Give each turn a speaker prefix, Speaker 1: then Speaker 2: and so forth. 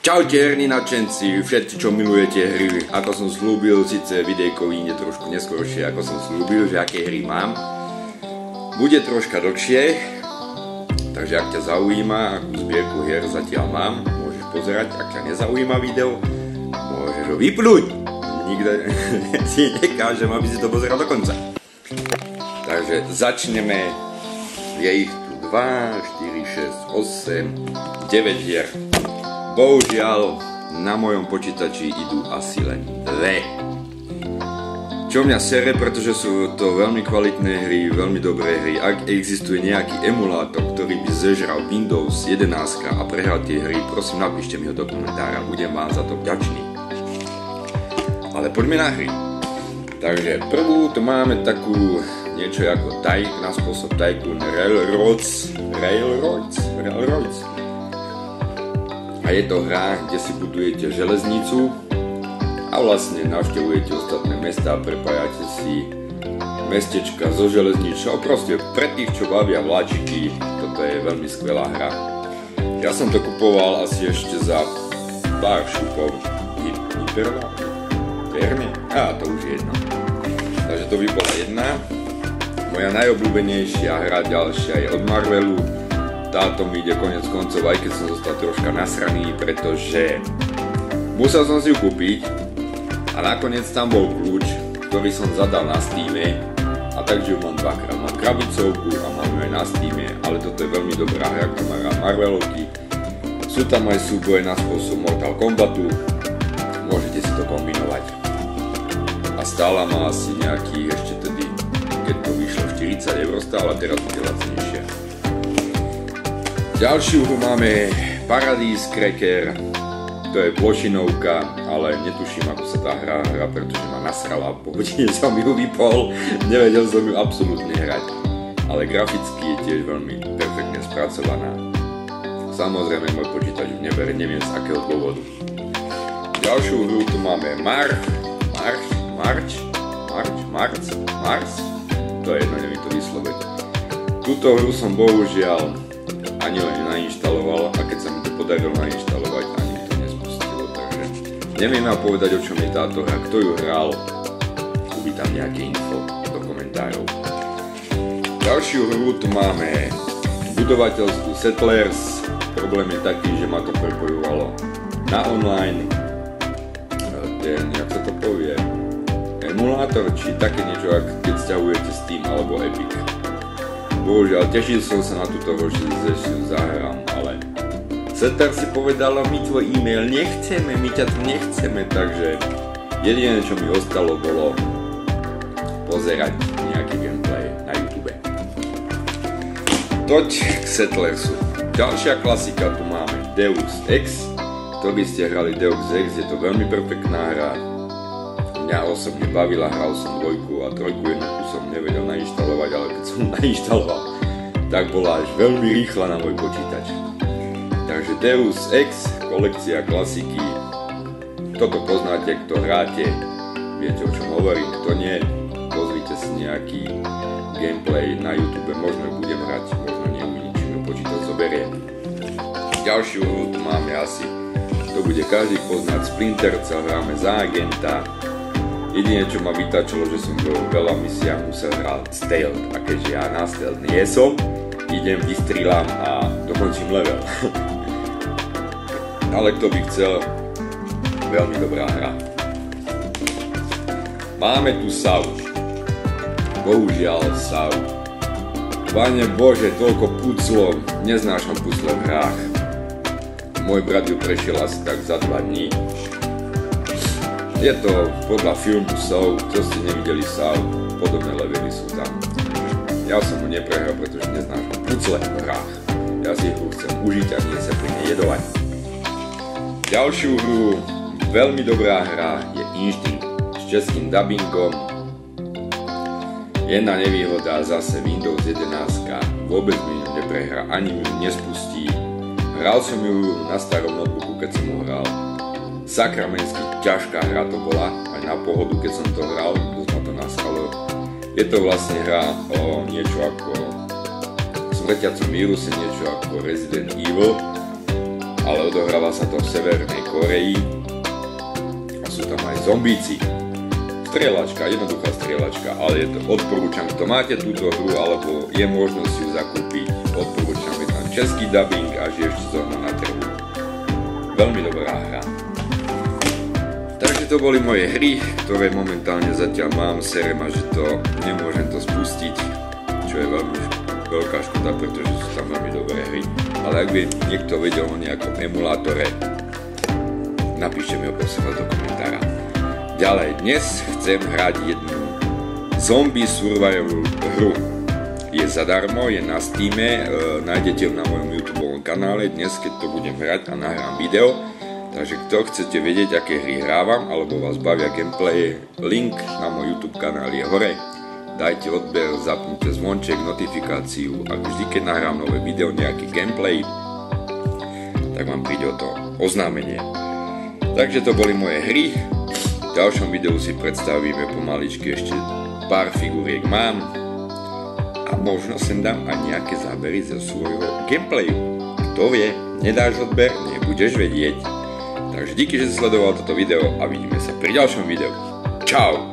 Speaker 1: Čaute herní nadšenci, všetci čo milujete hry. Ako som slúbil, síce videjko vyjde trošku neskôršie, ako som slúbil, že aké hry mám. Bude troška dlhšie, takže ak ťa zaujíma, akú zbierku hier zatiaľ mám, môžeš pozerať. Ak ťa nezaujíma video, môžeš ho vypnúť. Nikto si nekážem, aby si to pozeral do konca. Takže začneme. Je ich tu 2, 4, 6, 8, 9 hier. Bohužiaľ, na mojom počítači idú asi len 2. Čo mňa sere, pretože sú to veľmi kvalitné hry, veľmi dobré hry. Ak existuje nejaký emulátor, ktorý by zežral Windows 11 a prehral tie hry, prosím, napíšte mi ho do komentára, budem vám za to vďačný. Ale poďme na hry. Takže prvú to máme takú niečo ako na spôsob Tycoon Railroads. A je to hra, kde si budujete železnicu a vlastne navštevujete ostatné mestá, prepájate si mestečka so železničou. Proste pre tých, čo bavia vláčiky, toto je veľmi skvelá hra. Ja som to kupoval asi ešte za pár šupov. Hyperne? To už je jedno. Takže to by bola jedna. Moja najobľúbenejšia hra ďalšia je od Marvelu. Táto mi ide konec koncov, aj keď som zostal troška nasraný, pretože musel som si ju kúpiť a nakoniec tam bol kľúč, ktorý som zadal na Steame, a takže ju mám dvakrát. Mám krabicovku a mám ju aj na Steame, ale toto je veľmi dobrá hra, kto má rád Marvelovky. Sú tam aj súboje na spôsob Mortal Kombatu, môžete si to kombinovať. A stála ma asi nejakých, ešte tedy, keď to vyšlo 40 €, stála, teraz bude lacnejšia. Ďalšiu hru máme Paradise Cracker, to je plošinovka, ale netuším, ako sa tá hra hrá, pretože ma nasrala, po hodine som ju vypol, nevedel som ju absolútne hrať, ale graficky je tiež veľmi perfektne spracovaná. Samozrejme, môj počítač ju nebere, neviem z akého dôvodu. Ďalšiu hru tu máme Mars, to je jedno, neviem to vysloviť. Túto hru som bohužiaľ ani len nainštaloval, a keď sa mi to podarilo nainštalovať, ani mi to nespustilo, takže neviem vám povedať, o čom je táto hra, kto ju hral, uvidí tam nejaké info do komentárov. Ďalšiu hru tu máme budovateľskú Settlers. Problém je taký, že ma to prepojovalo na online, jak sa to povie, emulátor, či také niečo, keď sťahujete Steam alebo Epic. Bohužiaľ, tešil som sa na túto hru, že zahrám, ale Setter si povedala, my tvoj e-mail nechceme, my ťa tu nechceme, takže jediné, čo mi ostalo, bolo pozerať nejaký gameplay na YouTube. Toť k Settlersu. Ďalšia klasika tu máme Deus Ex. Ktorý ste hrali Deus Ex, je to veľmi perfektná hra. Mňa osobne bavila, hral som 2 a 3 jednotku som nevedel nainštalovať, ale keď som nainštaloval, tak bola až veľmi rýchla na môj počítač. Takže Deus Ex, kolekcia klasiky, toto poznáte, kto hráte, viete, o čom hovorím, kto nie, pozrite si nejaký gameplay na YouTube, možno budem hrať, možno neuvidím, či mi počítač zoberie. Ďalšiu hru tu máme asi, to bude každý poznať, Splinter Cell, hráme za agenta. Jedine, čo ma vytačilo, že som vo veľa misiách musel hrať stealth, a keďže ja na stealth nie som, idem, vystrieľam a dokončím level. Ale kto by chcel, veľmi dobrá hra. Máme tu SAO. Bohužiaľ SAO. Pane Bože, toľko puclov, neznášam pucle v hrách. Môj brat ju prešiel asi tak za 2 dní. Je to podľa filmu SAO, čo ste nevideli SAO, podobné levely sú tam. Ja som ho neprehral, pretože neznášam pucle v hrách. Ja si hru chcem užiť a nie sa pri nej jedovať. Ďalšiu hru, veľmi dobrá hra, je Instinct s českým dubbingom. Jedna nevýhoda, zase Windows 11 vôbec mi ju neprehrá, ani mi ju nespustí. Hral som ju na starom notebooku, keď som ho hral. Sakramensky ťažká hra to bola, aj na pohodu, keď som to hral, dosť ma to nasralo. Je to vlastne hra o niečo ako smrťacom víruse, niečo ako Resident Evil. ale odohráva sa to v Severnej Kórei a sú tam aj zombíci. Strieľačka, jednoduchá strieľačka, ale odporúčam, kto máte túto hru alebo je možnosť ju zakúpiť, odporúčam, je tam český dubbing a že ešte zóna na trhu. Veľmi dobrá hra. Takže to boli moje hry, ktoré momentálne zatiaľ mám. Sere ma, že to nemôžem to spustiť, čo je veľmi veľká škoda, pretože sú tam veľmi dobré hry. Ale ak by niekto vedel o nejakom emulátore, napíšte mi ho prosím do komentára. Ďalej, dnes chcem hrať jednu zombie survival hru. Je zadarmo, je na Steame, nájdete ju na mojom YouTube kanále dnes, keď to budem hrať a nahrám video. Takže kto chcete vedieť, aké hry hrávam, alebo vás bavia gameplay, link na môj YouTube kanál je hore. Dajte odber, zapnite zvonček, notifikáciu a vždy, keď nahrám nové video, nejaký gameplay, tak vám príde o to oznámenie. Takže to boli moje hry. V ďalšom videu si predstavíme pomaličky, ešte pár figuriek mám a možno sem dám aj nejaké zábery zo svojho gameplayu. Kto vie, nedáš odber, nebudeš vedieť. Takže díky, že si sledoval toto video a vidíme sa pri ďalšom videu. Čau!